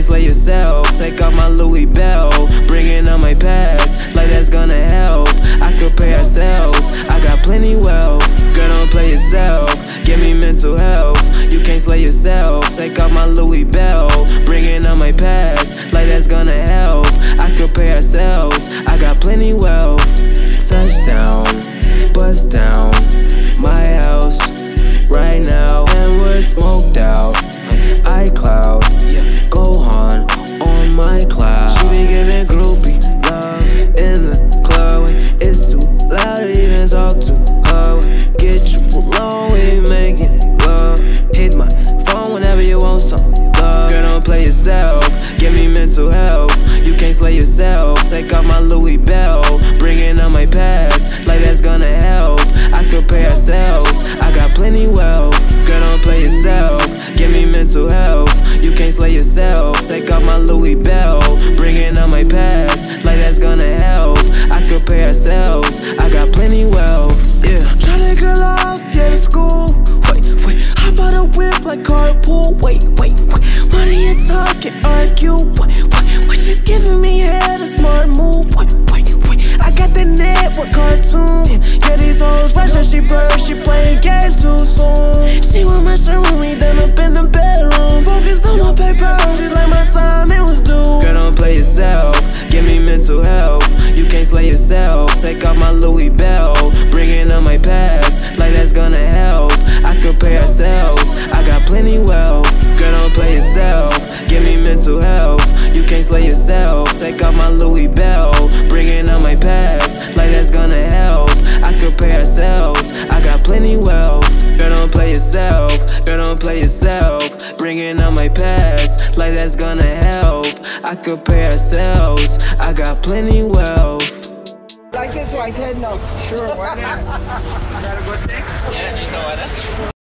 slay yourself. Take off my Louis belt, bringing up my past, like that's gonna help. I compare ourselves, I got plenty wealth. Girl, don't play yourself, give me mental health. You can't slay yourself. Take off my Louis belt, bringing up my past, like that's gonna help. I compare ourselves, I got plenty wealth. Touchdown, bust down, my house right now, and we're smoked out. iCloud, yeah, Gohan on my cloud. She be giving groupie love in the club. It's too loud to even talk to her. Get you alone, we making love. Hit my phone whenever you want some love. Girl, don't play yourself, give me mental health. You can't slay yourself. Take off my Louis belt, bringing up my past, like that's gonna help. I compare ourselves, I got plenty wealth. Girl, don't play yourself, give me mental health. You can't slay yourself. Take off my Louis belt, bringing up my past, like that's gonna help. I compare ourselves, I got plenty wealth. Yeah. Try to girl off, yeah, to school. Wait, hop out a whip like carpool. Wait, money and talk and argue. Wait, she's giving me head, a smart move. Wait, I got the network cartoon. Yeah, these hoes rush and she first, she playing games too soon. She want my shirt with me, then up in the bedroom. Focused on my paper, she's like my assignment was due. Girl, don't play yourself, give me mental health. You can't slay yourself. Take off my Louis belt, bringing up my past, like that's gonna help. I compare ourselves, I got plenty wealth. Girl, don't play yourself, give me mental health. You can't slay yourself. Take off my Louis belt, bringing up my past, like that's gonna help. I compare ourselves, I got plenty wealth. Girl, don't play yourself, girl, don't play yourself. Bringing up my past, like that's gonna help. I compare ourselves, I got plenty wealth. Like this, so I said no. Sure, why not? Is that a good thing? Yeah, you know what?